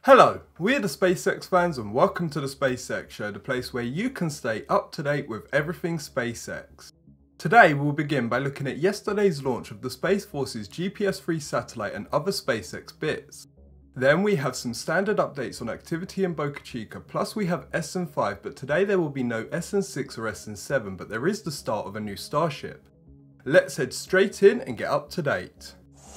Hello, we're the SpaceX fans and welcome to the SpaceX Show, the place where you can stay up to date with everything SpaceX. Today we'll begin by looking at yesterday's launch of the Space Force's GPS-free satellite and other SpaceX bits. Then we have some standard updates on activity in Boca Chica, plus we have SN5, but today there will be no SN6 or SN7, but there is the start of a new Starship. Let's head straight in and get up to date.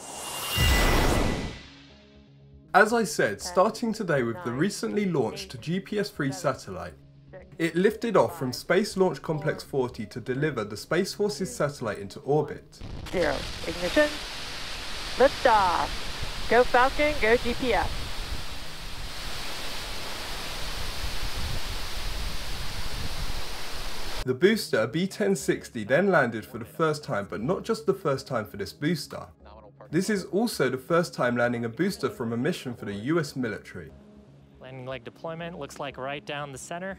As I said, starting today with the recently launched GPS-free satellite. It lifted off from Space Launch Complex 40 to deliver the Space Force's satellite into orbit. 0. Ignition. Liftoff. Go Falcon, go GPS. The booster B1060 then landed for the first time, but not just the first time for this booster. This is also the first time landing a booster from a mission for the US military. Landing leg deployment looks like right down the center.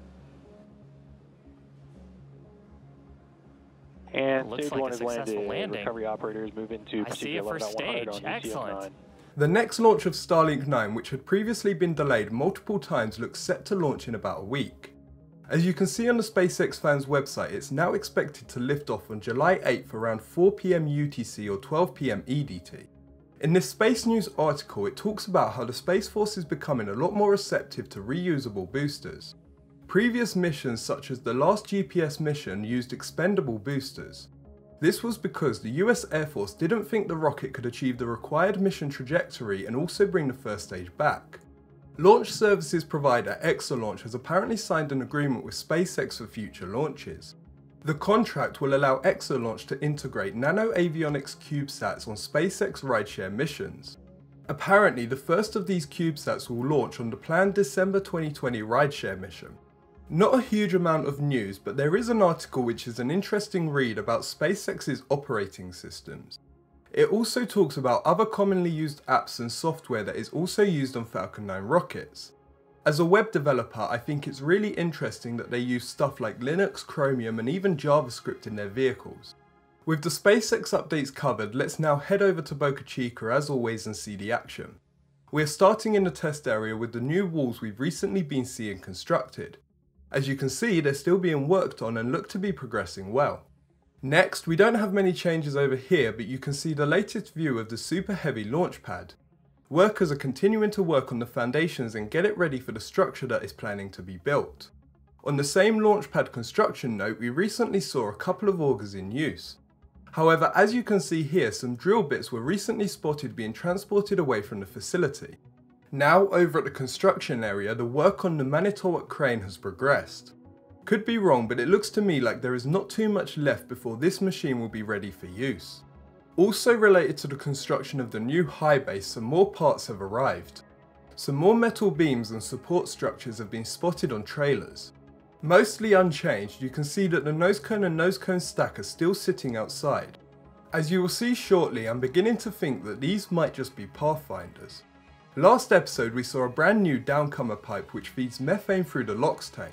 And looks stage like one a is successful landed. landing. Recovery operators move into I see it for stage. Excellent. The next launch of Starlink 9, which had previously been delayed multiple times, looks set to launch in about a week. As you can see on the SpaceXFans website, it's now expected to lift off on July 8th around 4 PM UTC or 12 PM EDT. In this Space News article, it talks about how the Space Force is becoming a lot more receptive to reusable boosters. Previous missions such as the last GPS mission used expendable boosters. This was because the US Air Force didn't think the rocket could achieve the required mission trajectory and also bring the first stage back. Launch services provider ElonMusk has apparently signed an agreement with SpaceX for future launches. The contract will allow ElonMusk to integrate nano-avionics CubeSats on SpaceX rideshare missions. Apparently, the first of these CubeSats will launch on the planned December 2020 rideshare mission. Not a huge amount of news, but there is an article which is an interesting read about SpaceX's operating systems. It also talks about other commonly used apps and software that is also used on Falcon 9 rockets. As a web developer, I think it's really interesting that they use stuff like Linux, Chromium and even JavaScript in their vehicles. With the SpaceX updates covered, let's now head over to Boca Chica as always and see the action. We're starting in the test area with the new walls we've recently been seeing constructed. As you can see, they're still being worked on and look to be progressing well. Next, we don't have many changes over here, but you can see the latest view of the super heavy launch pad. Workers are continuing to work on the foundations and get it ready for the structure that is planning to be built. On the same launch pad construction note, we recently saw a couple of augers in use. However, as you can see here, some drill bits were recently spotted being transported away from the facility. Now, over at the construction area, the work on the Manitowoc crane has progressed. Could be wrong, but it looks to me like there is not too much left before this machine will be ready for use. Also related to the construction of the new high base, some more parts have arrived. Some more metal beams and support structures have been spotted on trailers. Mostly unchanged, you can see that the nose cone and nose cone stack are still sitting outside. As you will see shortly, I'm beginning to think that these might just be pathfinders. Last episode we saw a brand new downcomer pipe which feeds methane through the LOX tank.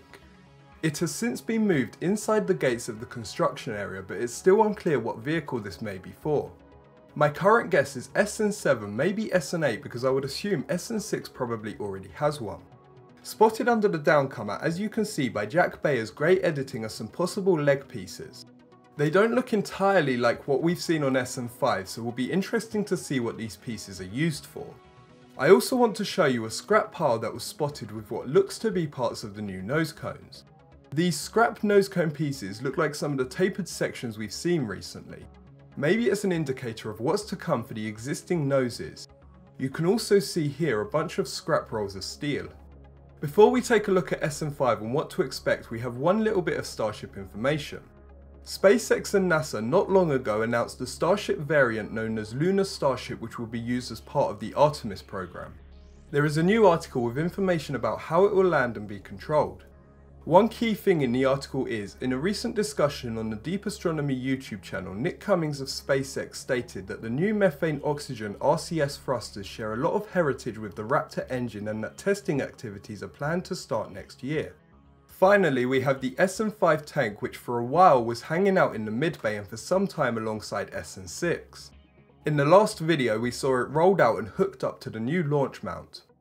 It has since been moved inside the gates of the construction area, but it's still unclear what vehicle this may be for. My current guess is SN7, maybe SN8, because I would assume SN6 probably already has one. Spotted under the downcomer, as you can see by Jack Bayer's great editing, are some possible leg pieces. They don't look entirely like what we've seen on SN5, so it will be interesting to see what these pieces are used for. I also want to show you a scrap pile that was spotted with what looks to be parts of the new nose cones. These scrap nose cone pieces look like some of the tapered sections we've seen recently. Maybe it's an indicator of what's to come for the existing noses. You can also see here a bunch of scrap rolls of steel. Before we take a look at SN5 and what to expect, we have one little bit of Starship information. SpaceX and NASA not long ago announced the Starship variant known as Lunar Starship, which will be used as part of the Artemis program. There is a new article with information about how it will land and be controlled. One key thing in the article is, in a recent discussion on the Deep Astronomy YouTube channel, Nick Cummings of SpaceX stated that the new methane oxygen RCS thrusters share a lot of heritage with the Raptor engine and that testing activities are planned to start next year. Finally, we have the SN5 tank, which for a while was hanging out in the mid-bay and for some time alongside SN6. In the last video we saw it rolled out and hooked up to the new launch mount.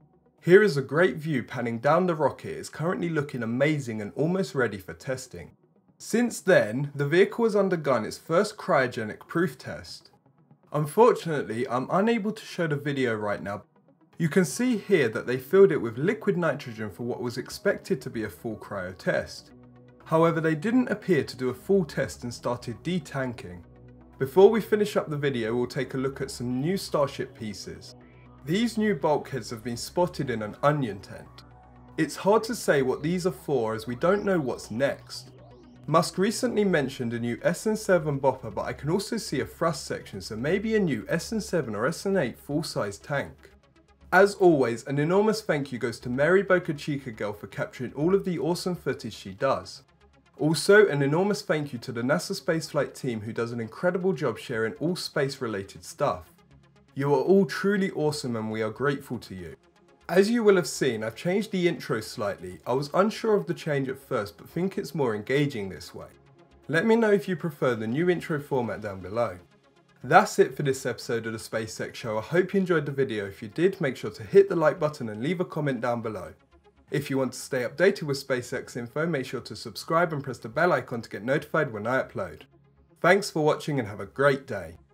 Here is a great view panning down the rocket. It's currently looking amazing and almost ready for testing. Since then, the vehicle has undergone its first cryogenic proof test. Unfortunately, I'm unable to show the video right now. You can see here that they filled it with liquid nitrogen for what was expected to be a full cryo test. However, they didn't appear to do a full test and started detanking. Before we finish up the video, we'll take a look at some new Starship pieces. These new bulkheads have been spotted in an onion tent. It's hard to say what these are for as we don't know what's next. Musk recently mentioned a new SN7 bopper, but I can also see a thrust section, so maybe a new SN7 or SN8 full-size tank. As always, an enormous thank you goes to Mary Boca Chica girl for capturing all of the awesome footage she does. Also, an enormous thank you to the NASA spaceflight team who does an incredible job sharing all space related stuff. You are all truly awesome and we are grateful to you. As you will have seen, I've changed the intro slightly. I was unsure of the change at first, but think it's more engaging this way. Let me know if you prefer the new intro format down below. That's it for this episode of the SpaceX Show. I hope you enjoyed the video. If you did, make sure to hit the like button and leave a comment down below. If you want to stay updated with SpaceX info, make sure to subscribe and press the bell icon to get notified when I upload. Thanks for watching and have a great day.